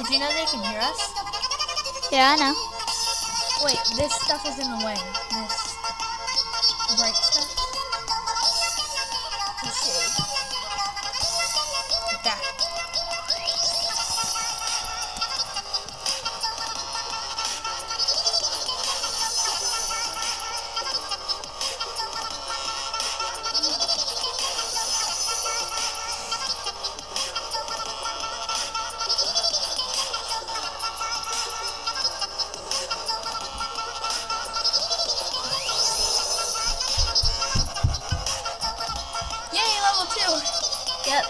Did you know they can hear us? Yeah, I know. Wait, this stuff is in the way. This bright stuff. The shade. That. Yay, level 2! Yep.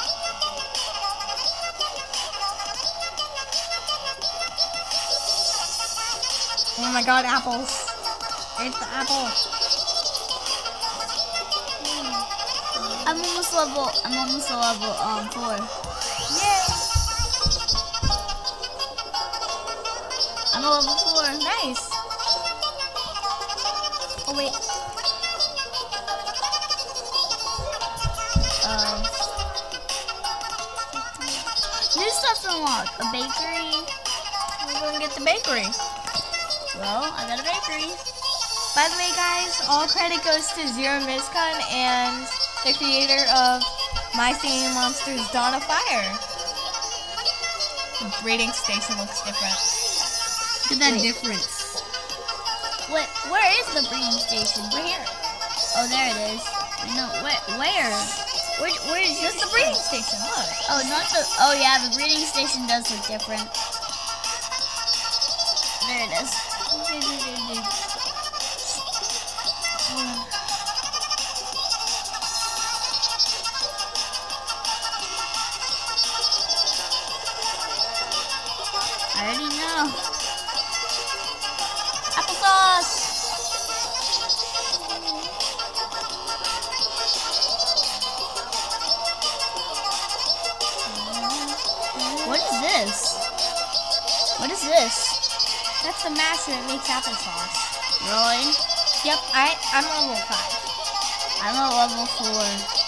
Oh my god, apples. It's the apple. I'm almost level 4. Yay! I'm a level 4. Nice. Oh wait. New stuff's unlocked. A bakery. We're gonna get the bakery. Well, I got a bakery. By the way, guys, all credit goes to Zero Mizcon and the creator of My Singing Monsters Dawn of Fire. The breeding station looks different. Look at that difference. Wait, where is the breeding station? We're here. Oh, there it is. No, where? Where is Just the breeding station, look. Oh, not the. Oh yeah, the breeding station does look different. There it is. I already know. Applesauce. What is this? What is this? That's the masher that makes applesauce. Really? Yep, I'm level 5. I'm a level 4.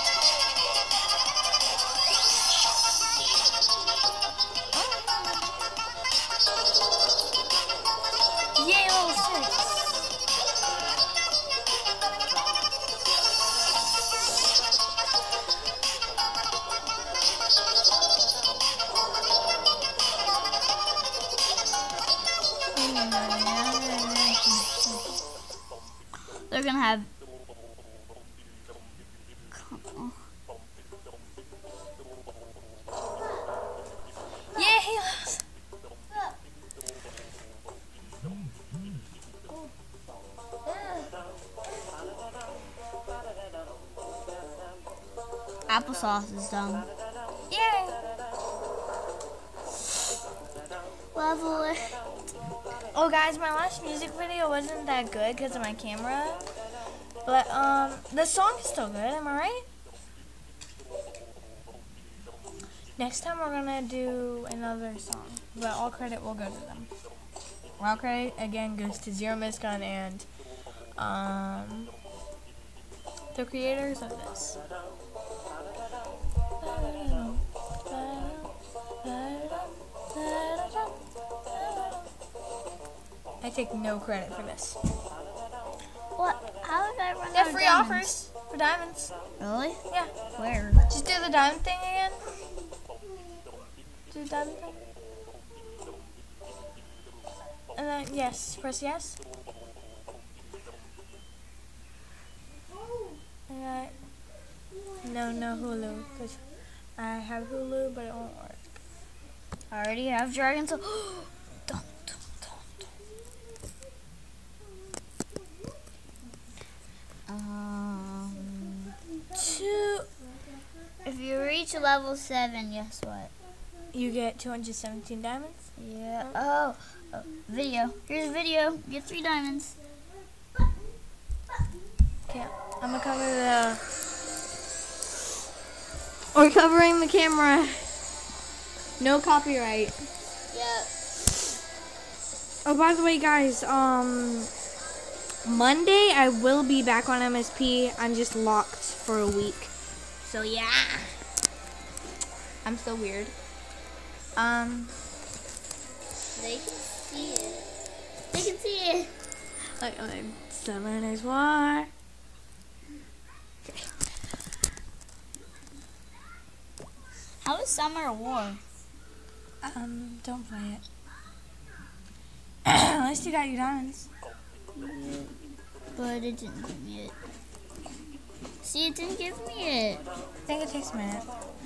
Yay, level 6. They're gonna have. Yay! Applesauce is done. Yay! Level. Oh guys, my last music video wasn't that good because of my camera. But the song is still good, am I right? Next time we're gonna do another song, but all credit will go to them. All credit again goes to Zero Mizcon and the creators of this. I take no credit for this. What? How did I run They out have of free diamonds? offers for diamonds. Really? Yeah. Where? Just do the diamond thing again. Do the diamond thing. And then yes, press yes. And no Hulu, because I have Hulu, but it won't work. I already have dragon soul. Don't. If you reach level 7, guess what? You get 217 diamonds. Yeah. Oh, video. Here's a video. Get 3 diamonds. Okay, I'm gonna cover the. We're covering the camera. No copyright. Yeah. Oh, by the way, guys, Monday I will be back on MSP. I'm just locked for a week. So yeah. I'm so weird. They can see it. They can see it. Like 7 days war. Okay. How is Summer War? Don't play it. At least you got your diamonds. But it didn't give me it. See, it didn't give me it. I think it takes a minute.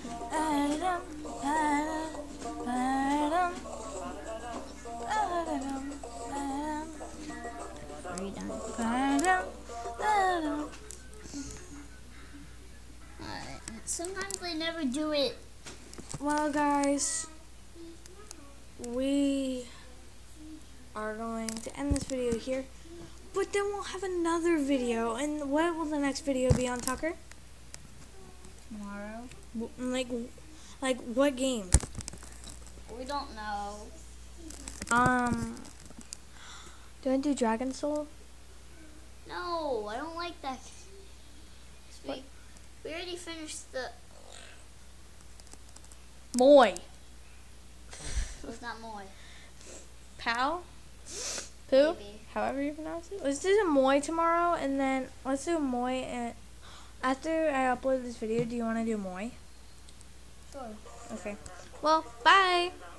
Sometimes they never do it. Well, guys, we are going to end this video here, but then we'll have another video. And what will the next video be on, Tucker? Tomorrow? Like what game? We don't know. Do I do Dragon Soul? No, I don't like that. We already finished the... Moi. It's not Moy. Pow? Poo? Maybe. However you pronounce it. Let's do the Moi tomorrow, and then let's do Moi. And after I upload this video, do you want to do Moi? Sure. Okay. Well, bye.